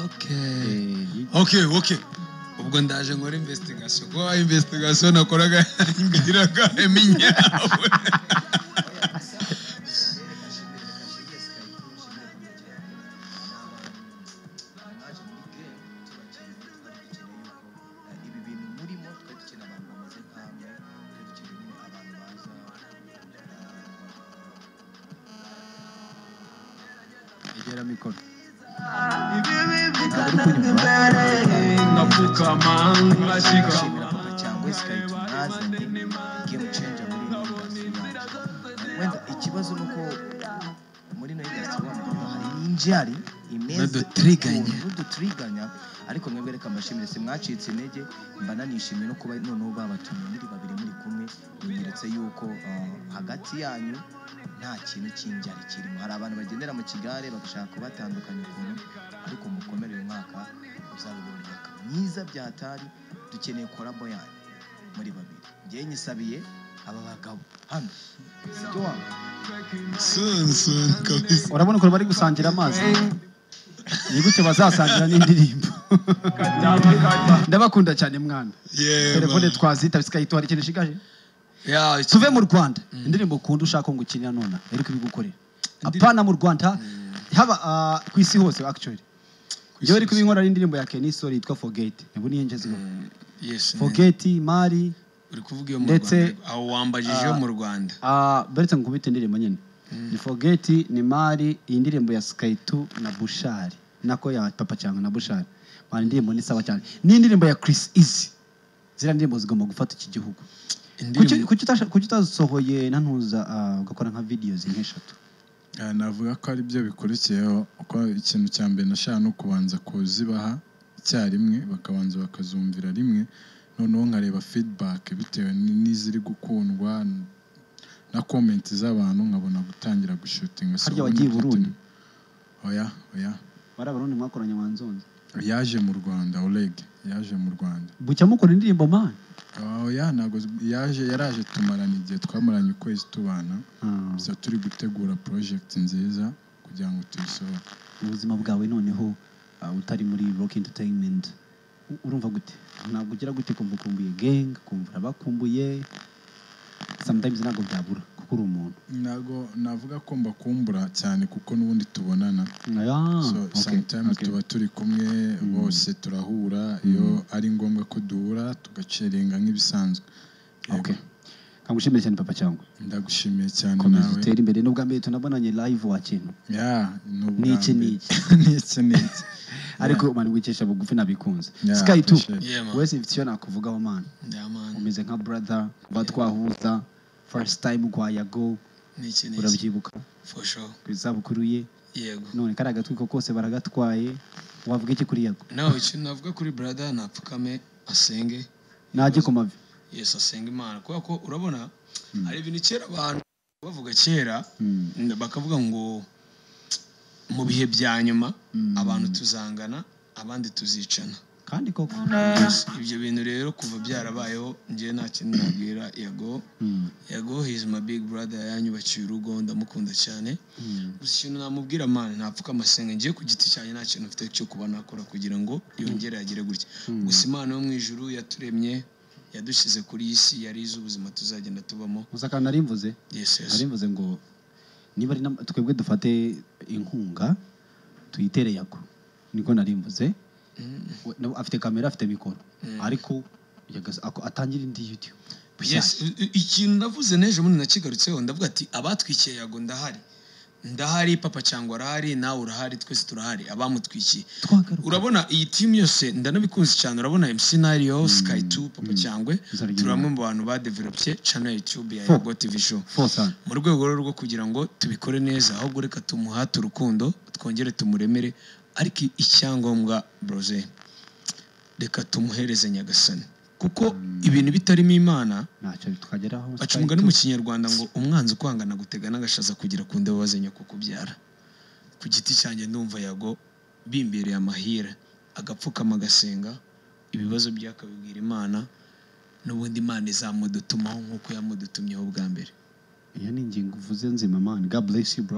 Okay. Ubwo ndaje nkora investigation. Ko investigation nakoraga ngiraga eminyawe. Igera mikoro. Ikibazo nuko muri no industry hari injari imeze n'udutriganya ariko mwebwe reka mbashimire se mwacitse intege mbana nishimiye no kuba noneho babatumye muri babiri muri kumwe binyeretse yuko hagati yanyu nta kintu cy'injari kirimo. Hari abantu bagendera mu kigare bagashaka kubatandukanya ukuntu ariko mukomere uyu mwaka uzabibona umwaka mwiza byatari. Dukeneye korabo yanyu muri babiri. Ngiye nyisabiye aba bagabo hano sibyo wangu kabisa. Urabona ko bari gusangira amazi nigute bazasangira n'indirimbo. Ndabakunda cyane mwana. Telefone twazita bisikayito hari ikintu shigaje. Tuve mu Rwanda indirimbo ukunda ushaka ngo ukinira nona ariko ibigukorera apana mu Rwanda haba ku isi hose actually. Yo ari kubinkora indirimbo ya Kenny Story yitwa Forget. Nibo niye ngezweho. Yes. Forget Mari uri kuvuga iyo mu Rwanda aho wambajije yo mu Rwanda. Beretse ngubite indirimbo nyene. Ni Forget ni Mari indirimbo ya Skytu na Bushari. Nako ya Papa Cyangwa na Bushari. Mani indirimbo ni sawa cyane. Ni indirimbo ya Chris Easy. Zira ndirimbo zigomba gufata iki gihugu. Kuki utasohoye nantuza ugakora nka videos nk'eshatu? Navuga ko ari byo bikurikiyeho uko ikintu cya mbere nashaka no kubanza kuzibaha icyarimwe bakabanza bakazumvira rimwe noneho nkareba feedback bitewe n'iziri gukundwa na comment z'abantu nkabona gutangira gushutinga. Harya wagiye Burundi? Oya. Barabarundi mwakoranye mwanzonze. Yaje mu Rwanda Oleg yaje mu Rwanda. Bucya mukora indirimbo man? Oya nago yaraje tumarana igihe twamaranye ukwezi tubana. Biza turi gutegura project nziza kugira ngo tuyisohore. Ubuzima bwawe noneho utari muri Rock Entertainment urumva gute? Ntabwo ugira gute kumbuye gang kumvura bakumbuye sometimes nago byabura kuko uri umuntu. Nago navuga ko mbakumbura cyane kuko nubundi tubonana. Sometimes tuba turi kumwe bose turahura iyo ari ngombwa ko duhura tugacerenga nk'ibisanzwe. Okay. Kamushimire cyane Papa Cyangwa. Ndagushimiye cyane nawe. Utera imbere n'ubwa mbere tunabonanye live wa kintu. Niki. Ariko mani wikesha bugufi nabikunze. Sky 2. Wese ifitiyo nakuvugaho man. Umeze nka brother batwahuza first time kwa Yago. Niki. Urabyibuka? For sure. Kwizabukuru ye. Yego. None kari agatwiko kose baragatwaye. Wavuga iki kuri Yago? Nawe ikintu navuga kuri brother napfukame asenge. Naje ku mavi. Yes, asenga Imana kuko urabona ari ibintu kera abantu bavuga kera bakavuga ngo mu bihe bya nyuma abantu tuzangana abandi tuzicana kandi koko ibyo bintu rero kuva byarabayeho ngiye nta kintu nabwira Yago he is my big brother yanyubakiye urugo ndamukunda cyane gusa ikintu namubwira man napfuka amasenga ngiye ku giti cyane nta kintu mfite cyo kuba nakora kugira ngo yongere agire gutya gusa Imana yo mu ijuru yaturemye yadushize kuri isi yari izubuzima tuzagenda tubamo. Uzakana narimvuze? Yes. Narimvuze ngo niba ari twebwe dufate inkunga tuyitere Yago. Niko narimvuze. Afite kamera afite mikoro. Ariko atangira indi YouTube. Yes, ikintu navuze neje muri nakigarutseho ndavuga ati abatwikiye Yago ndahari Papa Cyangwa arahari nawe urahari twese turahari abamutwikiye. Urabona iyi team yose ndanabikunze cyane urabona MC Nario Sky 2 Papa Cyangwe turamwe mu bantu ba developye channel YouTube ya Yago TV show. Mu rwego rwo kugira ngo tubikore neza ahubwo reka tumuhate urukundo twongere tumuremere ariko icyangombwa broze reka tumuhereze Nyagasani kuko ibintu bitarimo Imana ntacyo tukageraho. Acumga no mu Kinyarwanda ngo umwanzi kwangana gutega nagashaza kugira kunde wazenya kukubyara. Ku giti cyanjye ndumva Yago bimbereye amahira agapfukama gasenga ibibazo byakabibwira Imana n'ubundi Imana izamudutumaho nkuko yamudutumyeho bwa mbere. Iyo ni ingingo uvuze nzima man. God bless you bro.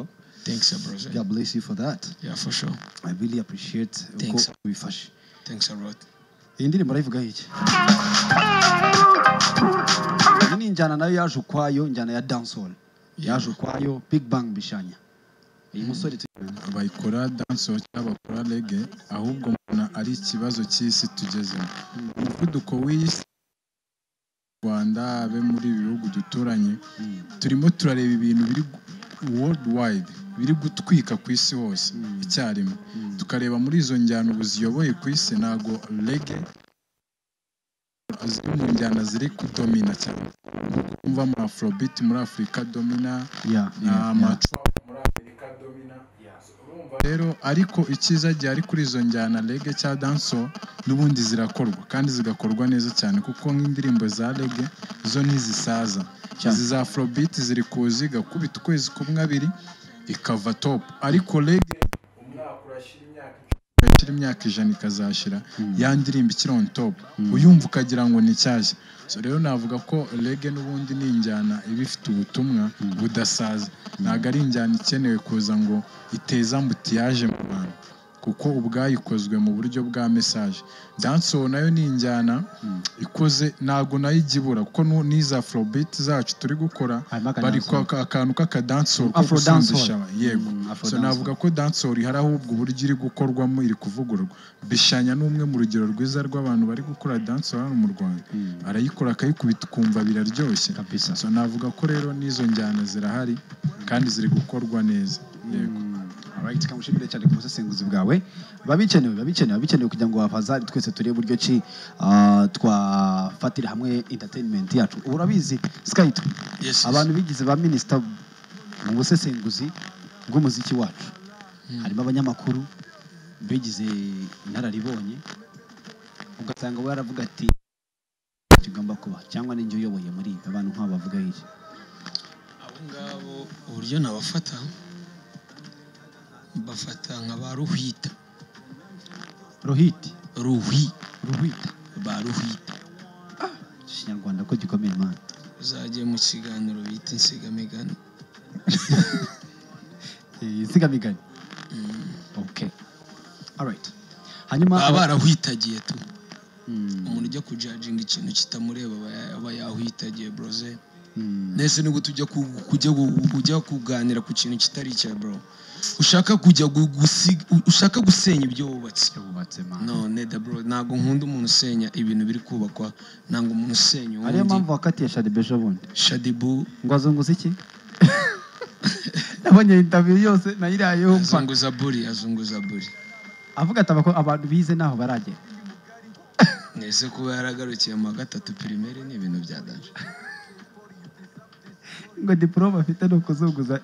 Thanks, brother. God bless you for that. Yeah, for sure. I really appreciate Thanks. uko ubifashe. Thanks a lot. Iyi ndirimbo arayivuga iki? Iyi ni injyana nayo yaje ukwayo, injyana ya dancehall. Yaje ukwayo, Big Bang Bishanya. Iyi musore bayikora dancehall cyangwa bakora reggae, ahubwo mbona ari ikibazo cy'isi tugezemo. Umuvuduko w'isi Rwanda abe muri bihugu duturanye, turimo turareba ibintu biri worldwide, biri gutwika ku isi hose icyarimwe. Tukareba muri izo njyana ubu ziyoboye ku isi, ntago reggae ziri mu njyana ziri kudomina cyane. Kumva ama afrobeat muri Afrika domina, ama rero ariko icyiza gihari kuri izo njyana reggae cya dancehall n'ubundi zirakorwa kandi zigakorwa neza cyane, kuko nk'indirimbo za reggae zo ntizisaza. Izi za afrobeat ziri kuziga kubita ukwezi kumwe abiri ikava top, ariko reggae imyaka 100 ikazashira ya ndirimbo ikiri on top, uyumva ukagira ngo ni cyashya. So rero navuga ko reggae n'ubundi ni injyana ibifite ubutumwa budasaza, ntago ari injyana ikenewe kuza ngo iteza mbutiyaje mu bantu, kuko ubwayikozwe mu buryo bwa message. Dancehall nayo ni injyana ikoze, ntago nayo igibura, kuko niza afrobeat zacu turi gukora bari akantu k'aka dancehall ko gusundisha yego. So navuga ko dancehall hari ahubwo uburyo iri gukorwamo iri kuvugururwa. Bishanya n'umwe mu rugero rwiza rw'abantu bari gukora dancehall hano mu Rwanda, arayikora akayikubita ukumva biraryoshye kabisa. So navuga ko rero n'izo njyana zirahari kandi ziri gukorwa neza. Yego. Alright, kamushimire cyane ku busesenguzi bwawe. Babikenewe kugira ngo abazari twese turebe buryo ki twafatira hamwe entertainment yacu. Urabizi Skyto, abantu bigize ba minister mu busesenguzi bw'umuziki wacu, harimo abanyamakuru bigize inararibonye, ugasanga baravuga ati tugomba kuba cyangwa ninjye uyoboye muri abantu nk'abo bavuga iki. Abo ngabo uburyo nabafata bafata nka ba Ruhita. Ba Ruhita. Ikinyarwanda ko gikomeye man. Uzagiye mu kiganiro bita insigamigani. Insigamigani. Okay. Alright. Hanyuma barahwitagiye tu. Umuntu ujya kujudginga ikintu kitamureba aba yahwitagiye broze. Nese nubwo kujya kuganira ku kintu kitari cya bro. Ushaka gusenya ibyo wubatse man. No neda bro, nago nkunda umuntu usenya ibintu biri kubakwa, nango umuntu usenya undi. Ariyo mpamvu wakati ya Shadibu ejo bundi. Shadibu ngo azunguza iki? Nabonye interview yose nayirayeho mpa. Azunguza buri. Avuga ati abantu bize naho baragera. Nese kuba yaragarukiye mu 3 primaire ni ibintu byadanje. Ngo diploma afite no kuzunguza.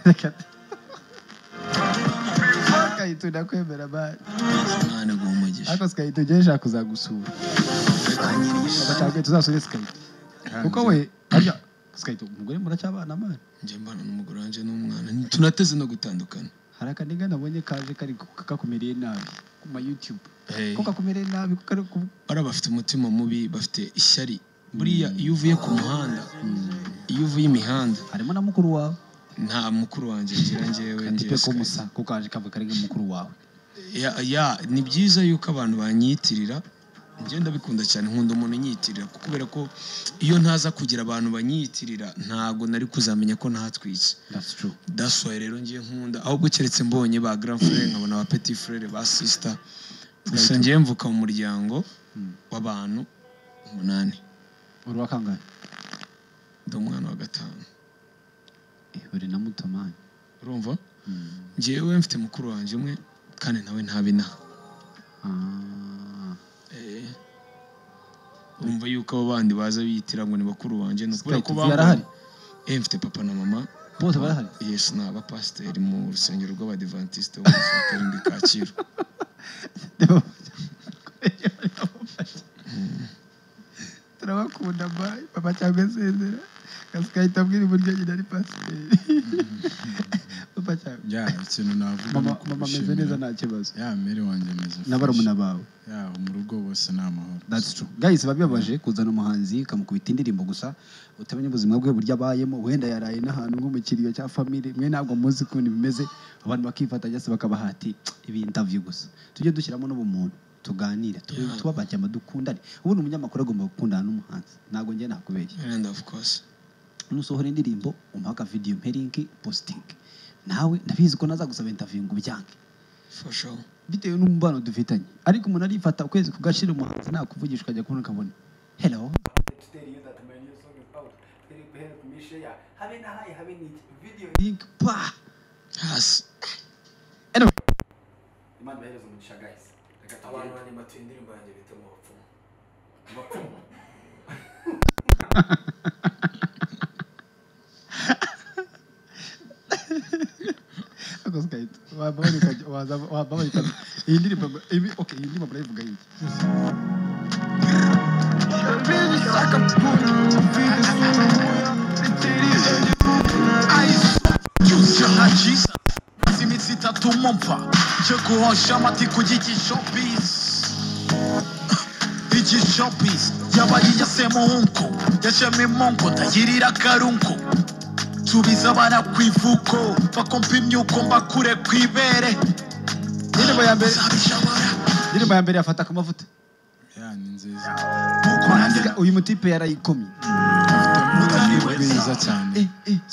Skyto ndakwemera bari. Mwana gumugisha. Ako Skyto jesha kuzagusura. Abacage tuzasure Skyto. Kuko we arya Skyto umugore muracyabana man. Nje mbana n'umugore wanje n'umwana. Tunateze no gutandukana. Haraka ninga nabonye kaje kari kakumereye nabi ku ma YouTube. Ko kakumereye nabi kuko bafite umutima mubi, bafite ishyari. Buriya iyo uvuye ku muhanda, iyo uvuye imihanda, harimo na mukuru wawe. Nta mukuru wanje ngira njyewe ngiye ko musa kuko aje kavuga ari mukuru wawe. Ni byiza yuko abantu banyitirira, nje ndabikunda cyane, nkunda umuntu nyitirira, kubera ko iyo ntaza kugira abantu banyitirira ntago nari kuzamenya ko ntatwitse. That's true. That's why rero ngiye nkunda ahubwo keretse mbonye ba grand frère nkabona ba petit frère ba sister. Gusa ngiye mvuka mu muryango w'abantu 8. Uri wakangaye? Ndi umwana wa 5. Uri na muto man. Urumva? Ngewe mfite mukuru wanje umwe kandi nawe ntabina. Urumva yuko abo bandi baza biyitira ngo ni bakuru wanje no kubera ko barahari. Mfite papa na mama. Bose barahari? Yes, na aba pasteur mu rusengero rw'Abadventiste wo Karindi Kacyiru. Turabakunda bye papa cyangwa sezera. Skyto abwira uburyo nyine ari pasteur. papa cyane ya ikintu navuga mama meze neza nta kibazo ya mere wanjye meze n'abarumuna bawe ya mu rugo bose ni amahoro. That's true guys, babibabaje kuzana umuhanzi kamukubita indirimbo gusa utamenya ubuzima bwe burya abayemo, wenda yaraye n'ahantu nko mu kiriyo cya family, mwe ntabwo muzi ukuntu bimeze, abantu bakifata cyase bakabahati ibi interview gusa. Tujye dushyiramo n'ubumuntu tuganire tubabajya amadukundane. Ubu umunyamakuru agomba gukundana n'umuhanzi, ntabwo ngiye nakubeshya. And of course nusohora indirimbo umaka video mperingi posting, nawe ndabizi ko nazagusaba interview ngo byange for sure bitewe n'umubano dufitanye, ariko umuntu arifata ukwezi kugashira umuhanzi nakuvugisha ukajya kubona kabone hello link pa has anyway Imana bahereza umugisha guys. Reka abantu bane batuye indirimbo yanjye bita mu bapfumu. akaskait wababarika iyi ndirimbo ibi okay, iyi ndirimbo barayivuga iki imitsi itatu mumva cyo guhosha amati ku gigishopisi igishopisi yabaye yasemuhunko yashema imonko ndayirira karunko tubiza abana ku ivuko bakompa imyuko mbakure ku ibere. indirimbo ya mbere yafata ku mavuta ya ni nziza uyu mutipe yarayikomye nziza cyane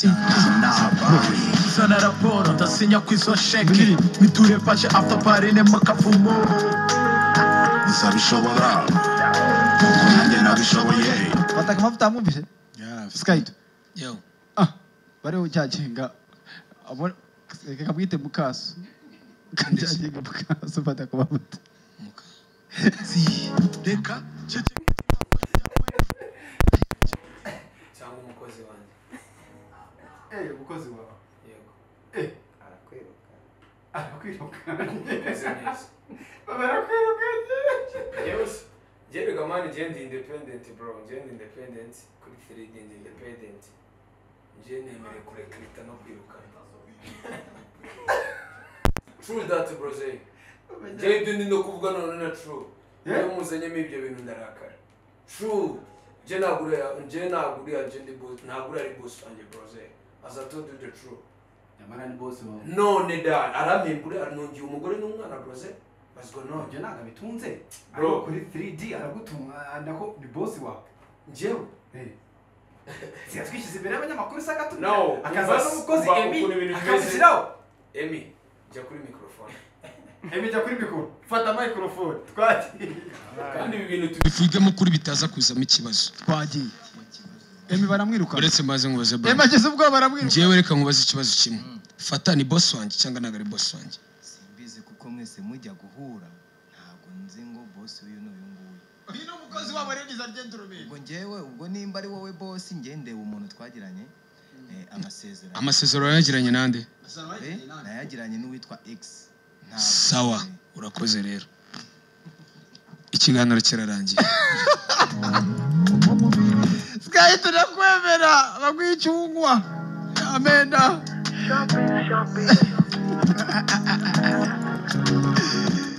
sana raporo ndasinya ku izo sheki niture pache after party ne makavumo nzabishobora nanjye nabishoboye fata ku mavuta amwumvise Skype yo bariho cyagenga abona kabwite mukaso cyagenga mukaso fata ku mavuta reka cyangwa umukozi wanjye umukozi wawe. yego Arakwiruka. umeze neza Barakwiruka. Jerry Gamani ndi independent bro, ndi independent kuri 3D ndi independent. Nemere kurekrita no kwirukana. True that bro say. Ndi no kuvuga none na true. Iyo muzanyemo ibyo bintu ndarakara. True. Naguriya ndi boss, naguriya ari boss wanjye bro say. As I told you the true. Yamara ni boss wawe. None da aramembure arongiye umugore n'umwana bro say. Basgo no, Nje naga bitunze. Bro Kuri 3D aragutumwa ndako ni boss wawe. Njyewe Siyatwishize imbere y'abanyamakuru sakatu. No, akaza n'umukozi Emi. Akazisiraho. Emi, jya kuri microphone. Emi jya kuri mikoro. Fata microphone. Twagiye. Kandi ibi bintu tubivugemo kuri bitaza kuzamo ikibazo. Twagiye. Emi baramwiruka. Uretse maze nkubaze bro. Emi ageze ubwo baramwiruka. Ngiye reka nkubaze ikibazo kimwe. Fata ni boss wanjye cyangwa nagari boss wanjye? Simbizi kuko mwese mujya guhura ntabwo nzi ngo boss uyu n'uyu nguyu. Uyu ni umukozi wabo Ladies and Gentlemen. Ubwo njyewe ubwo nimba ari wowe boss ngendeye umuntu twagiranye amasezerano. Amasezerano yagiranye nande? Nayagiranye n'uwitwa X. Sawa, urakoze rero. Ikiganiro kirarangiye. Sky turakwemera bagwicungwa. Amena.